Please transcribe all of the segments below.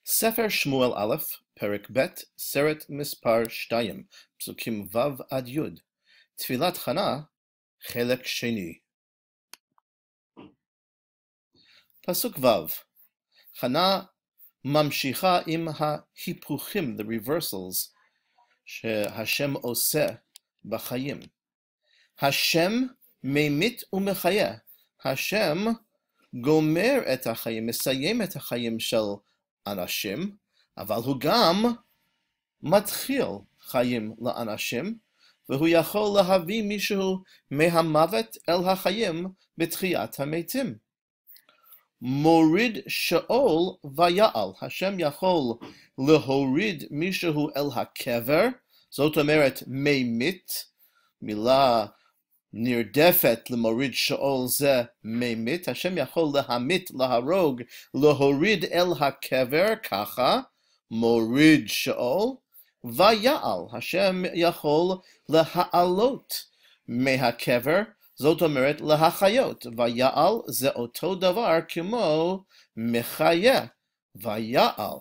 ספר שמואל א', פרק ב', סרט מספר 2, פסוקים ו' עד י', תפילת חנה, חלק שני. פסוק ו', חנה ממשיכה עם ההיפוכים, the reversals, שהשם עושה בחיים. השם ממית ומחיה. השם גומר את החיים, מסיים את החיים של אנשים, אבל הוא גם מתחיל חיים לאנשים, והוא יכול להביא מישהו מהמוות אל החיים בתחיית המתים. מוריד שאול ויעל. השם יכול להוריד מישהו אל הקבר, זאת אומרת ממית, מילה נרדפת למוריד שאול זה ממית. השם יכול להמית, להרוג, להוריד אל הקבר, ככה, מוריד שאול, ויעל. השם יכול להעלות מהקבר, זאת אומרת להחיות. ויעל זה אותו דבר כמו מחיה. ויעל.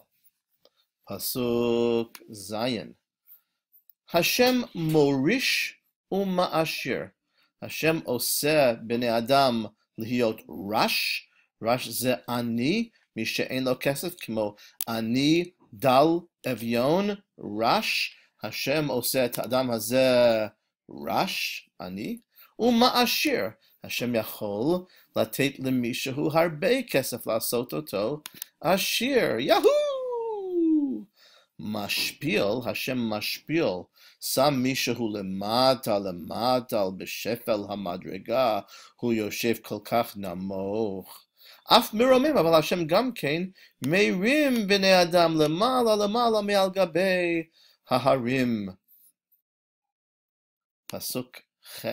פסוק זין. השם מוריש ומעשיר. השם עושה בני אדם להיות רש. רש זה עני, מי שאין לו כסף, כמו עני, דל, אביון, רש. השם עושה את האדם הזה רש, עני, ומעשיר. השם יכול לתת למישהו הרבה כסף לעשות אותו עשיר. יהו! משפיל, השם משפיל, שם מישהו למטה, בשפל המדרגה, הוא יושב כל כך נמוך. אף מרומם, אבל השם גם כן מרים בני אדם למעלה מעל גבי ההרים. פסוק ח'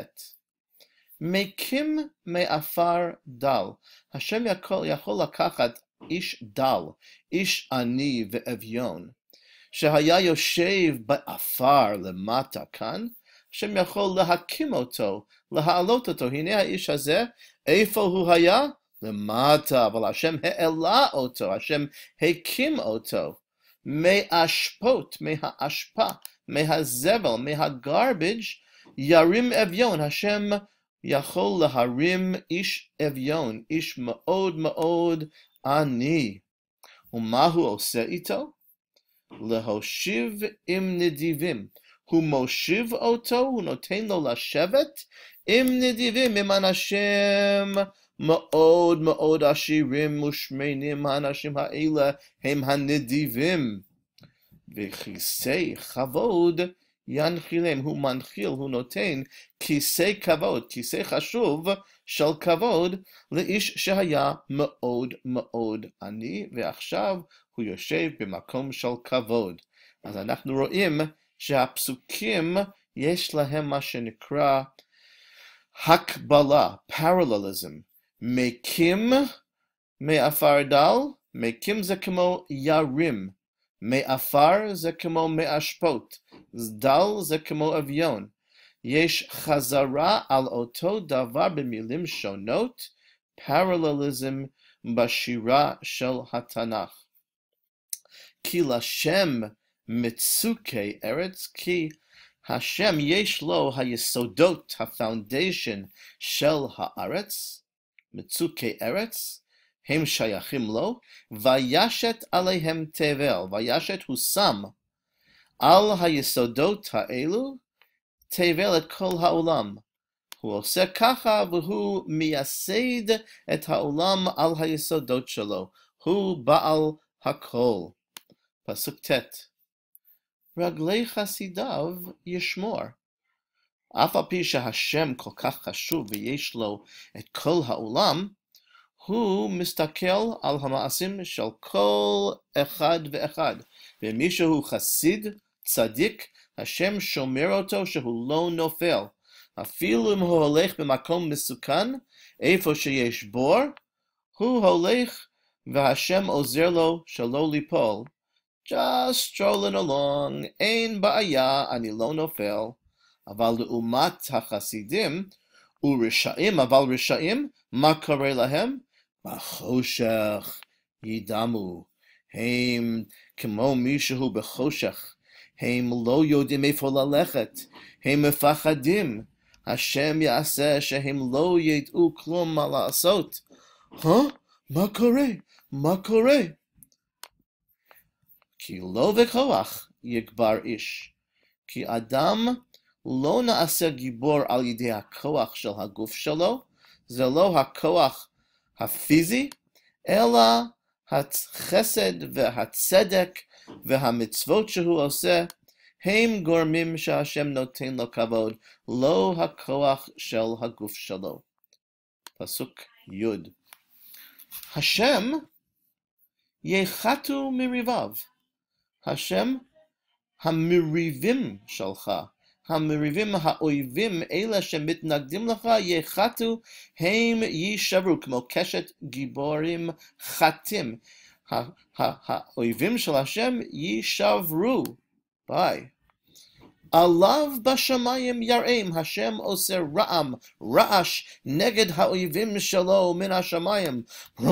מקים מעפר דל. השם יכול לקחת איש דל, איש עני ואביון, שהיה יושב באפר למטה כאן, השם יכול להקים אותו, להעלות אותו. הנה האיש הזה, איפה הוא היה? למטה, אבל השם העלה אותו, השם הקים אותו. מהאשפות, מהאשפה, מהזבל, מהגרבג' ירים אביון. השם יכול להרים איש אביון, איש מאוד מאוד עני. ומה הוא עושה איתו? להושיב עם נדיבים. הוא מושיב אותו, הוא נותן לו לשבת עם נדיבים, עם אנשים מאוד מאוד עשירים ושמנים. האנשים האלה הם הנדיבים. וכיסא כבוד ינחילם. הוא מנחיל, הוא נותן כיסא כבוד, כיסא חשוב של כבוד לאיש שהיה מאוד מאוד עני, ועכשיו הוא יושב במקום של כבוד. אז אנחנו רואים שהפסוקים יש להם מה שנקרא הקבלה, parallelism. מקים מעפר דל, מקים זה כמו ירים, מעפר זה כמו מאשפות, דל זה כמו אביון. יש חזרה על אותו דבר במילים שונות, parallelism בשירה של התנ"ך. כי לשם מצוקי ארץ, כי השם יש לו היסודות, הפאונדיישן של הארץ, מצוקי ארץ, הם שייכים לו, וישת עליהם תבל. וישת הוא שם על היסודות האלו, תבל את כל העולם. הוא עושה ככה והוא מייסד את העולם על היסודות שלו. הוא בעל הכל. פסוק ט' רגלי חסידיו ישמור. אף על פי שהשם כל כך חשוב ויש לו את כל העולם, הוא מסתכל על המעשים של כל אחד ואחד. ומישהו חסיד, צדיק, השם שומר אותו שהוא לא נופל. אפילו אם הוא הולך במקום מסוכן, איפה שיש בור, הוא הולך והשם עוזר לו שלא ליפול. Just strolling along, אין בעיה, אני לא נופל. אבל לעומת החסידים ורשעים, אבל רשעים, מה קורה להם? בחושך ידמו. הם כמו מישהו בחושך, הם לא יודעים איפה ללכת, הם מפחדים, השם יעשה שהם לא ידעו כלום מה לעשות. מה קורה? מה קורה? כי לא בכוח יגבר איש, כי אדם לא נעשה גיבור על ידי הכוח של הגוף שלו, זה לא הכוח הפיזי, אלא החסד והצדק והמצוות שהוא עושה, הם גורמים שהשם נותן לו כבוד, לא הכוח של הגוף שלו. פסוק י' השם יחתו מריביו. השם המריבים שלך, המריבים האויבים, אלה שמתנגדים לך, יחתו, הם יישברו, כמו קשת גיבורים חתים. האויבים של השם יישברו. ביי. עליו בשמיים יראים, השם עושה רעם, רעש, נגד האויבים שלו מן השמיים.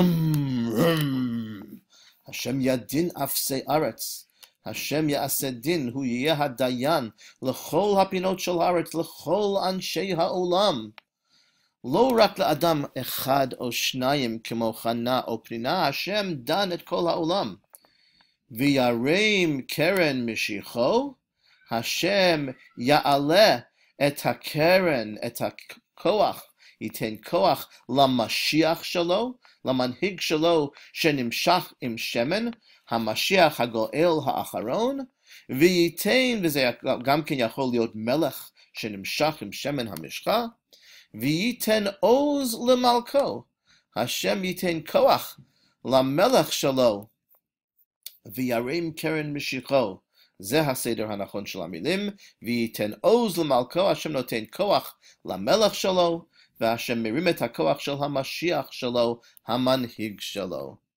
השם ידין אפסי ארץ. השם יעשה דין, הוא יהיה הדיין לכל הפינות של הארץ, לכל אנשי העולם. לא רק לאדם אחד או שניים כמו חנה או פנינה, השם דן את כל העולם. וירים קרן משיחו, השם יעלה את הקרן, את הכוח, ייתן כוח למשיח שלו, למנהיג שלו שנמשך עם שמן, המשיח הגואל האחרון, וייתן, וזה גם כן יכול להיות מלך שנמשך עם שמן המשחה, וייתן עוז למלכו, השם ייתן כוח למלך שלו, וירים קרן משיחו, זה הסדר הנכון של המילים, וייתן עוז למלכו, השם נותן כוח למלך שלו, והשם מרים את הכוח של המשיח שלו, המנהיג שלו.